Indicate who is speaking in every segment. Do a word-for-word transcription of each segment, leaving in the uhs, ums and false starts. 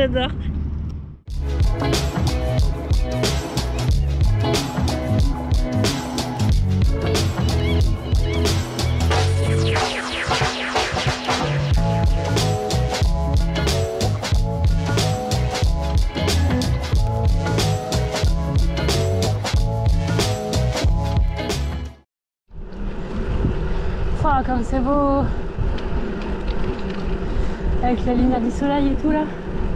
Speaker 1: J'adore. Oh, comme c'est beau! Avec la lumière du soleil et tout là.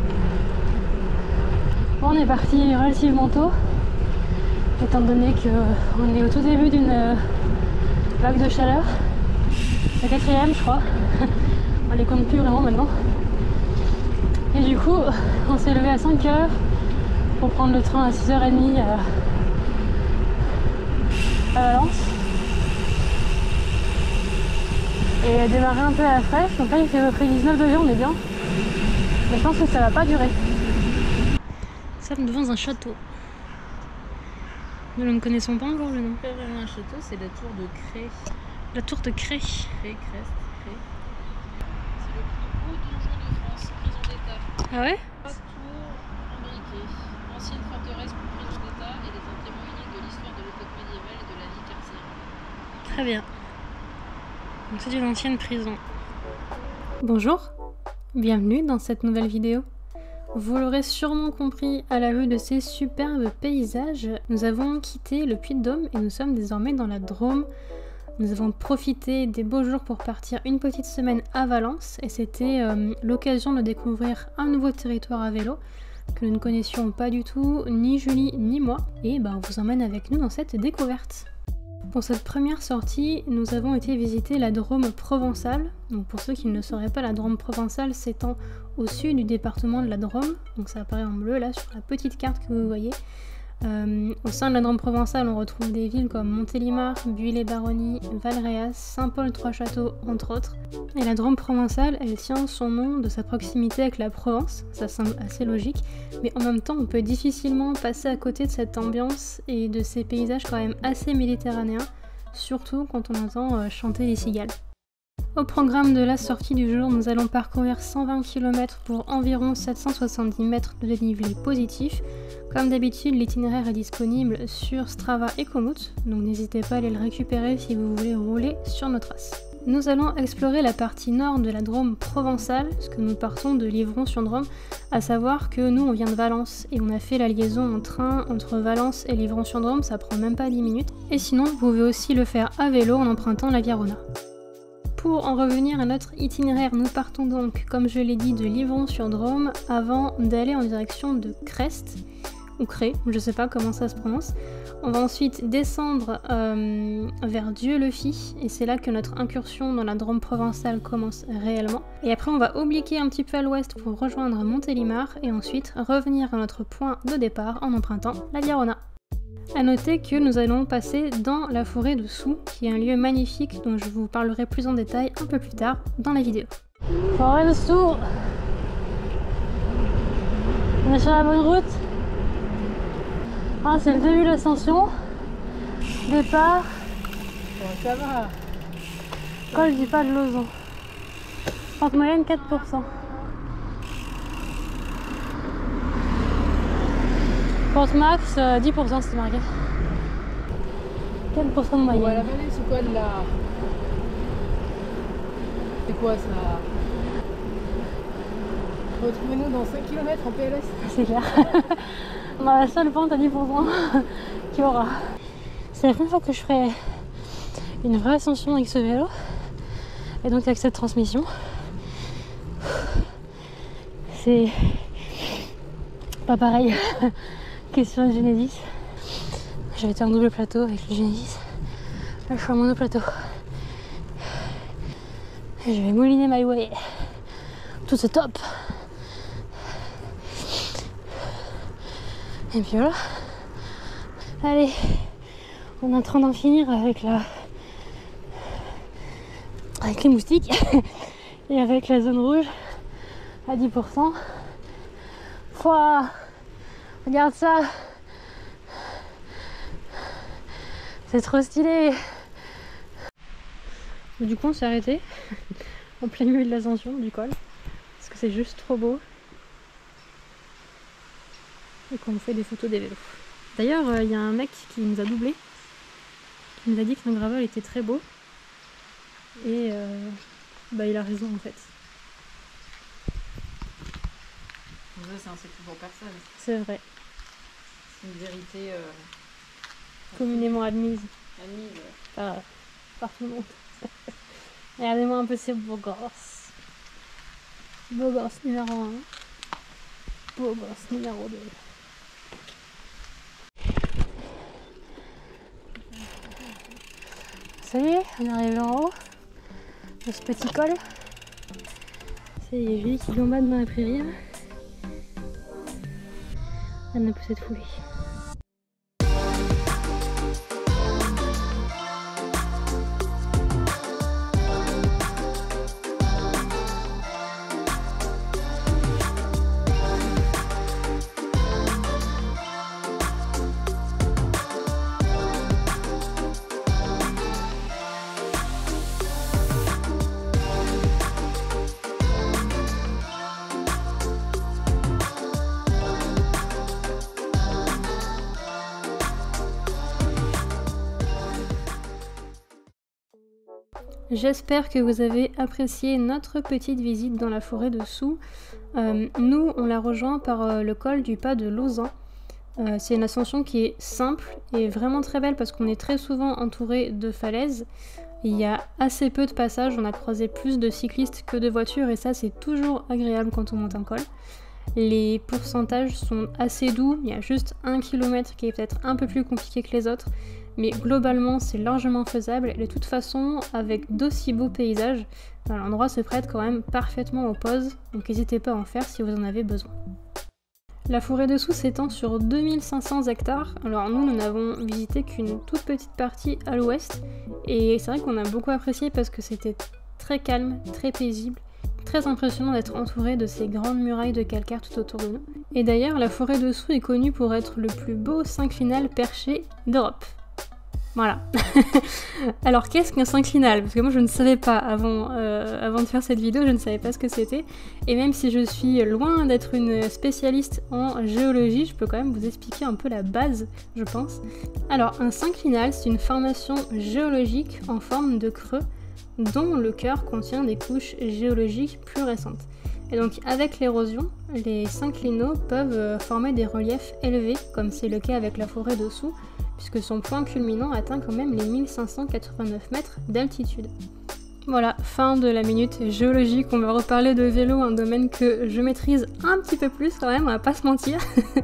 Speaker 1: Bon, on est parti relativement tôt, étant donné qu'on est au tout début d'une vague de chaleur. La quatrième, je crois. On les compte plus vraiment maintenant. Et du coup, on s'est levé à cinq heures pour prendre le train à six heures trente à, à Valence. Et a démarré un peu à la fraîche, donc là il fait à peu près dix-neuf degrés, on est bien. Mais je pense que ça va pas durer. Nous sommes devant un château. Nous ne connaissons pas encore le nom.
Speaker 2: C'est pas vraiment un château, c'est la tour de Cré.
Speaker 1: La tour de Cré.
Speaker 2: Cré, Crest, Cré. C'est le plus haut donjon de France, prison d'État.
Speaker 1: Ah ouais?
Speaker 2: Trois tours imbriquées. Ancienne forteresse pour prison d'État et est un témoin unique de l'histoire de l'époque médiévale et de la vie carcérale.
Speaker 1: Très bien. Donc c'est une ancienne prison. Bonjour, bienvenue dans cette nouvelle vidéo. Vous l'aurez sûrement compris à la vue de ces superbes paysages, nous avons quitté le Puy-de-Dôme et nous sommes désormais dans la Drôme. Nous avons profité des beaux jours pour partir une petite semaine à Valence et c'était euh, l'occasion de découvrir un nouveau territoire à vélo que nous ne connaissions pas du tout, ni Julie ni moi. Et bah, on vous emmène avec nous dans cette découverte. Pour cette première sortie, nous avons été visiter la Drôme provençale. Donc pour ceux qui ne le sauraient pas, la Drôme provençale s'étend au sud du département de la Drôme. Donc ça apparaît en bleu là sur la petite carte que vous voyez. Euh, au sein de la Drôme provençale, on retrouve des villes comme Montélimar, Buis-les-Baronnies, Valréas, Saint-Paul-Trois-Châteaux, entre autres. Et la Drôme provençale, elle tient son nom de sa proximité avec la Provence, ça semble assez logique, mais en même temps, on peut difficilement passer à côté de cette ambiance et de ces paysages quand même assez méditerranéens, surtout quand on entend euh, chanter les cigales. Au programme de la sortie du jour, nous allons parcourir cent vingt kilomètres pour environ sept cent soixante-dix mètres de dénivelé positif. Comme d'habitude, l'itinéraire est disponible sur Strava et Komoot, donc n'hésitez pas à aller le récupérer si vous voulez rouler sur nos traces. Nous allons explorer la partie nord de la Drôme provençale, parce que nous partons de Livron-sur-Drôme, à savoir que nous on vient de Valence et on a fait la liaison en train entre Valence et Livron-sur-Drôme, ça prend même pas dix minutes. Et sinon, vous pouvez aussi le faire à vélo en empruntant la Via Rona. Pour en revenir à notre itinéraire, nous partons donc, comme je l'ai dit, de Livron-sur-Drôme avant d'aller en direction de Crest, ou Cré, je sais pas comment ça se prononce. On va ensuite descendre euh, vers Dieu-le-Fit, et c'est là que notre incursion dans la Drôme provençale commence réellement. Et après on va obliquer un petit peu à l'ouest pour rejoindre Montélimar, et ensuite revenir à notre point de départ en empruntant la Via Rona. A noter que nous allons passer dans la forêt de Soux, qui est un lieu magnifique dont je vous parlerai plus en détail un peu plus tard dans la vidéo. Forêt de Soux. On est sur la bonne route. Ah, c'est le début de l'ascension. Départ.
Speaker 2: Bon, ça va.
Speaker 1: Col du pas de Lauzon. Pente moyenne quatre pour cent. Pente max euh, dix pour cent, c'est marqué. quatre pour cent de moyenne.
Speaker 2: Ouais, la vallée, c'est quoi de là? C'est quoi ça? Retrouvez-nous dans cinq kilomètres en P L S.
Speaker 1: C'est clair. On a la seule pente à dix pour cent qu'il y aura. C'est la première fois que je ferai une vraie ascension avec ce vélo. Et donc avec cette transmission. C'est pas pareil que sur le Genesis. J'avais été en double plateau avec le Genesis. Là je suis en monoplateau. Et je vais mouliner my way. Tout ce top. Et puis voilà. Allez, on est en train d'en finir avec la avec les moustiques et avec la zone rouge à dix pour cent. Pouah, regarde ça. C'est trop stylé. Du coup on s'est arrêté en plein milieu de l'ascension du col parce que c'est juste trop beau. et qu'on fait des photos des vélos. D'ailleurs, il euh, y a un mec qui nous a doublé, qui nous a dit que notre gravel était très beau. Et euh, bah il a raison en fait.
Speaker 2: Ça c'est un secret pour personne.
Speaker 1: C'est vrai.
Speaker 2: C'est une vérité euh,
Speaker 1: communément admise.
Speaker 2: Admise, ouais.
Speaker 1: Par, par tout le monde. Regardez-moi un peu ces beaux gosses. Beau gosse numéro un. Beau gosse numéro deux. Ça y est, on est arrivé en haut de ce petit col. C'est Julie qui gambade dans la prairie. Elle ne peut s'être foulée. J'espère que vous avez apprécié notre petite visite dans la forêt de Soux. Euh, nous, on l'a rejoint par euh, le col du Pas de Lauzan. Euh, c'est une ascension qui est simple et vraiment très belle parce qu'on est très souvent entouré de falaises. Il y a assez peu de passages, on a croisé plus de cyclistes que de voitures et ça c'est toujours agréable quand on monte un col. Les pourcentages sont assez doux, il y a juste un kilomètre qui est peut-être un peu plus compliqué que les autres, mais globalement c'est largement faisable et de toute façon avec d'aussi beaux paysages, l'endroit se prête quand même parfaitement aux pauses, donc n'hésitez pas à en faire si vous en avez besoin. La forêt de Soux s'étend sur deux mille cinq cents hectares, alors nous, nous n'avons visité qu'une toute petite partie à l'ouest, et c'est vrai qu'on a beaucoup apprécié parce que c'était très calme, très paisible, très impressionnant d'être entouré de ces grandes murailles de calcaire tout autour de nous. Et d'ailleurs, la forêt de Soux est connue pour être le plus beau synclinal perché d'Europe. Voilà. Alors qu'est-ce qu'un synclinal? Parce que moi je ne savais pas avant, euh, avant de faire cette vidéo, je ne savais pas ce que c'était. Et même si je suis loin d'être une spécialiste en géologie, je peux quand même vous expliquer un peu la base, je pense. Alors un synclinal, c'est une formation géologique en forme de creux dont le cœur contient des couches géologiques plus récentes. Et donc avec l'érosion, les synclinaux peuvent former des reliefs élevés, comme c'est le cas avec la forêt de Soux, puisque son point culminant atteint quand même les mille cinq cent quatre-vingt-neuf mètres d'altitude. Voilà, fin de la minute géologique, on va reparler de vélo, un domaine que je maîtrise un petit peu plus quand même, on va pas se mentir.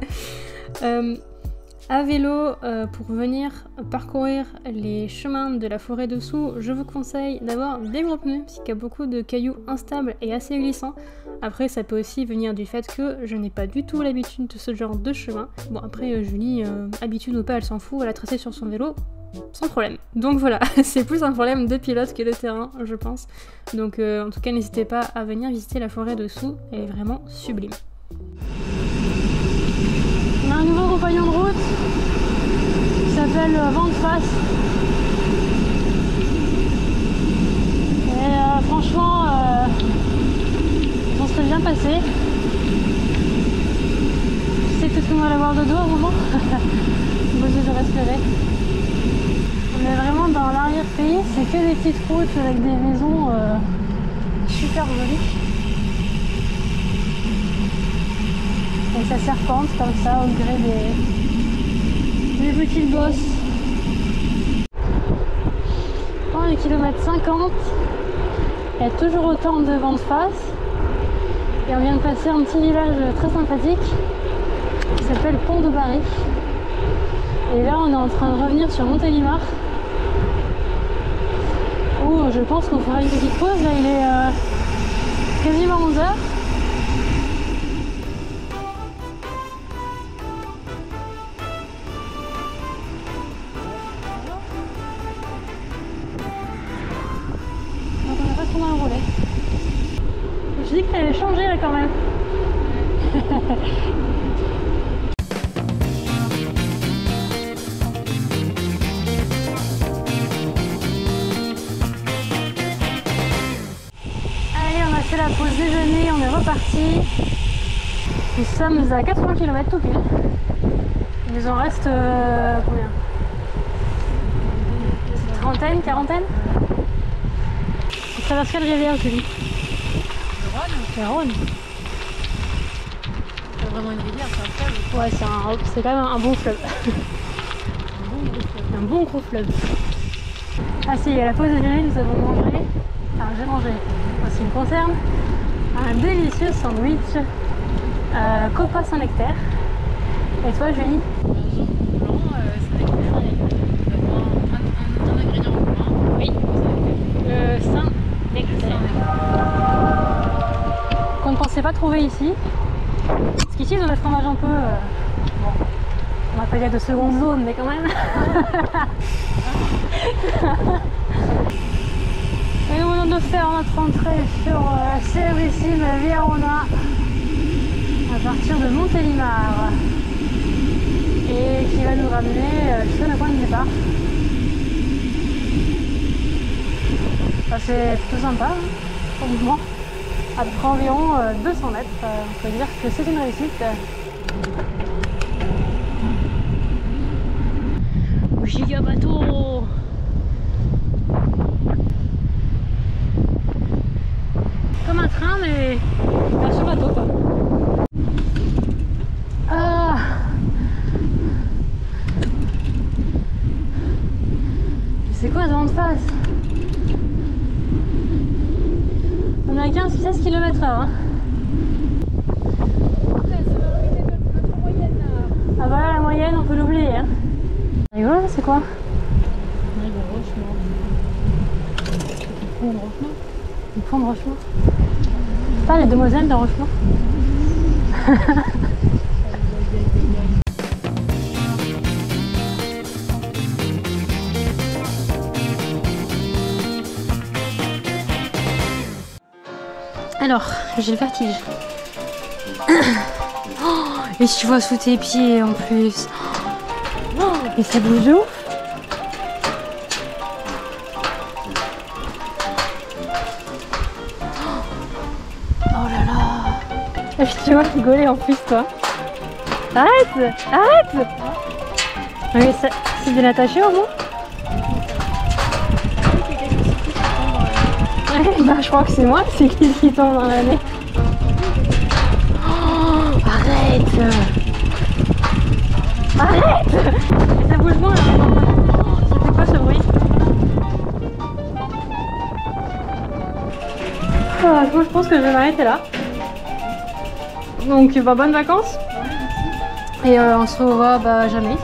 Speaker 1: euh, à vélo, euh, pour venir parcourir les chemins de la forêt de Soux, je vous conseille d'avoir des gros pneus, parce qu'il y a beaucoup de cailloux instables et assez glissants. Après, ça peut aussi venir du fait que je n'ai pas du tout l'habitude de ce genre de chemin. Bon, après, euh, Julie, euh, habitude ou pas, elle s'en fout, elle a tracé sur son vélo, sans problème. Donc voilà, c'est plus un problème de pilote que de terrain, je pense. Donc euh, en tout cas, n'hésitez pas à venir visiter la forêt de Soux, elle est vraiment sublime. On a un nouveau compagnon de route qui s'appelle euh, Vent de Face. Et euh, franchement, euh, on serait bien passé. Je sais peut-être qu'on va l'avoir de dos à un moment. Bon, je vais respirer. On est vraiment dans l'arrière-pays, c'est que des petites routes avec des maisons euh, super jolies. Et ça serpente comme ça au gré des, des petites bosses. On est kilomètre cinquante, il y a toujours autant de vent de face. Et on vient de passer un petit village très sympathique qui s'appelle Pont de Barry. Et là on est en train de revenir sur Montélimar. Où je pense qu'on fera une petite pause, là il est euh, quasiment onze heures. Je dis que ça avait changé là quand même. Allez, on a fait la pause déjeuner, on est reparti. Nous sommes à quatre-vingts kilomètres tout pile. Il nous en reste euh, combien? Trentaine, quarantaine? On traverse quelle rivière, Julie?
Speaker 2: Le Rhône.
Speaker 1: Le Rhône.
Speaker 2: C'est vraiment une rivière, c'est un fleuve.
Speaker 1: Ouais, c'est un, c'est quand même un bon fleuve.
Speaker 2: Un bon gros fleuve.
Speaker 1: Un bon gros fleuve. Ah si, à la pause déjeuner, nous avons mangé, enfin j'ai mangé, en ce qui me concerne, un délicieux sandwich euh, Copa Saint-Nectaire. Et toi, Julie?
Speaker 2: Un jambon blanc, euh, Saint-Nectaire, et un, un, un ingrédient commun.
Speaker 1: Oui, le Saint-Nectaire. Qu'on ne pensait pas trouver ici. Parce qu'ici, ils ont des fromages un peu... Euh, bon, on va pas dire de seconde zone, mais quand même. Et nous venons de faire notre entrée sur la célébrissime Vierona à partir de Montélimar et qui va nous ramener jusqu'à le point de départ. Enfin, c'est plutôt sympa hein, pour le mouvement. Après environ deux cents mètres, on peut dire que c'est une réussite. Giga bateau. Comme un train mais version bateau quoi. Ah. C'est quoi ça en face? On est à quinze seize kilomètres heure hein. Ah voilà la moyenne, on peut l'oublier hein. Rigolo, c'est quoi?
Speaker 2: Ouais, le Rochemort. Le pont de Rochemort.
Speaker 1: Le pont de Rochemort. C'est pas les demoiselles de Rochemort? Alors, j'ai le vertige. Oh, et tu vois sous tes pieds en plus. Oh, et ça bouge de ouf. Oh là là. Et puis tu vois rigoler en plus toi. Arrête. Arrête. Mais c'est bien attaché au moins. Ouais, bah je crois que c'est moi, c'est qui qui tombe dans l'année. Oh, arrête. Arrête. Et ça bouge moins là. Ça fait quoi ce bruit? Ah, moi je pense que je vais m'arrêter là. Donc bah, bonnes vacances. Et euh, on se revoit bah, jamais.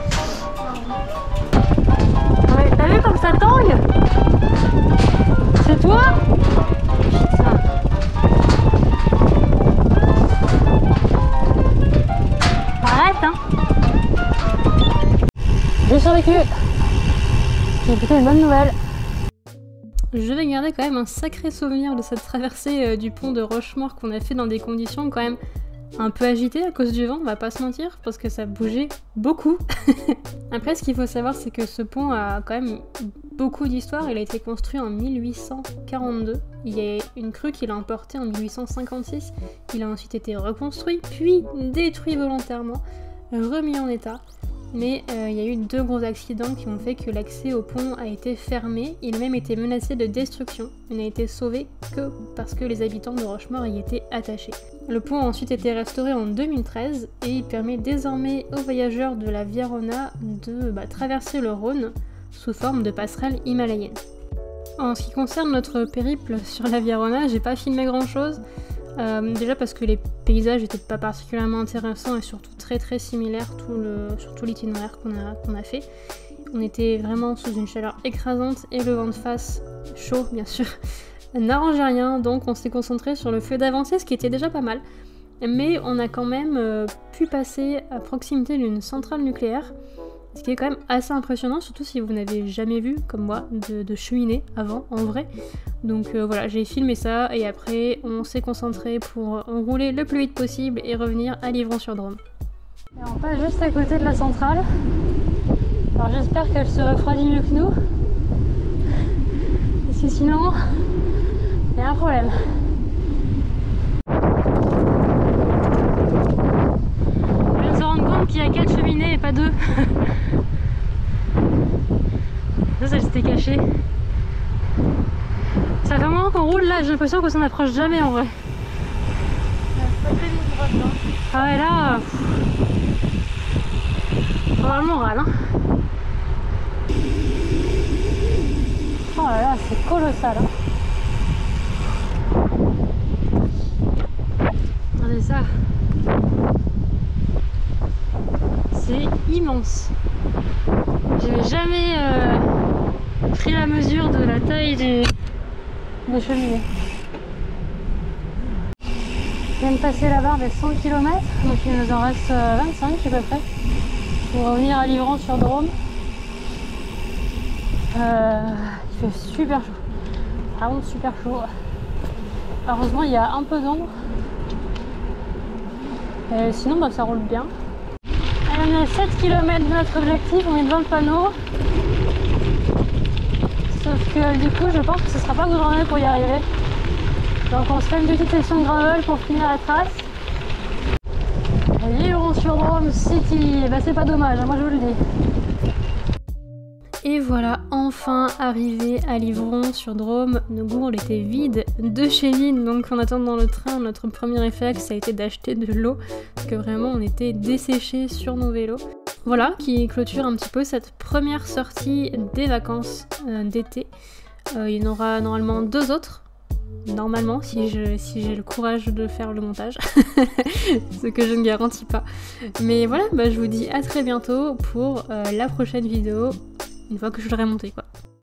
Speaker 1: Ouais, t'as vu comme ça tangue? C'est toi? Putain. Arrête hein. J'ai survécu. C'est plutôt une bonne nouvelle. Je vais garder quand même un sacré souvenir de cette traversée euh, du pont de Rochemort qu'on a fait dans des conditions quand même un peu agitées à cause du vent, on va pas se mentir, parce que ça bougeait beaucoup. Après, ce qu'il faut savoir, c'est que ce pont a quand même beaucoup d'histoire. Il a été construit en mille huit cent quarante-deux. Il y a une crue qui l'a emporté en mille huit cent cinquante-six. Il a ensuite été reconstruit, puis détruit volontairement, remis en état. Mais euh, il y a eu deux gros accidents qui ont fait que l'accès au pont a été fermé. Il a même été menacé de destruction. Il n'a été sauvé que parce que les habitants de Rochemort y étaient attachés. Le pont a ensuite été restauré en deux mille treize et il permet désormais aux voyageurs de la Vierona de bah, traverser le Rhône sous forme de passerelle himalayenne. En ce qui concerne notre périple sur la Vierona, j'ai pas filmé grand chose. Euh, déjà parce que les paysages étaient pas particulièrement intéressants et surtout très très similaires tout le, sur tout l'itinéraire qu'on a, qu'on a fait. On était vraiment sous une chaleur écrasante et le vent de face, chaud bien sûr, n'arrangeait rien, donc on s'est concentré sur le fait d'avancer, ce qui était déjà pas mal. Mais on a quand même euh, pu passer à proximité d'une centrale nucléaire, ce qui est quand même assez impressionnant, surtout si vous n'avez jamais vu, comme moi, de, de cheminée avant, en vrai. Donc euh, voilà, j'ai filmé ça, et après on s'est concentré pour rouler le plus vite possible et revenir à Livron-sur-Drôme. Et on passe juste à côté de la centrale. Alors j'espère qu'elle se refroidit mieux que nous. Parce que sinon, il y a un problème. pas deux. Ça, ça s'était caché. Ça fait un moment qu'on roule là, j'ai l'impression qu'on s'en approche jamais en vrai. Ah ouais là... On va le moral hein. Oh là là, c'est colossal hein. Regardez ça. C'est immense. J'avais jamais euh, pris la mesure de la taille des, des cheminées. Je viens de passer la barre des cent kilomètres, donc il nous en reste vingt-cinq à peu près pour revenir à Livron-sur-Drôme. Euh, il fait super chaud, vraiment super chaud. Heureusement il y a un peu d'ombre. Et sinon bah, ça roule bien. Allez, on est à sept kilomètres de notre objectif, on est devant le panneau. Sauf que du coup je pense que ce sera pas goudronné pour y arriver. Donc on se fait une petite section de gravel pour finir la trace. Livron-sur-Drôme City, et bah c'est pas dommage, moi je vous le dis. Et voilà, enfin arrivé à Livron-sur-Drôme. Nos gourdes étaient vides de chez Lynn, donc en attendant le train, notre premier réflexe ça a été d'acheter de l'eau, parce que vraiment on était desséchés sur nos vélos. Voilà, qui clôture un petit peu cette première sortie des vacances euh, d'été. Euh, il y en aura normalement deux autres. Normalement, si je, si j'ai le courage de faire le montage, ce que je ne garantis pas. Mais voilà, bah, je vous dis à très bientôt pour euh, la prochaine vidéo, une fois que je l'aurai montée quoi.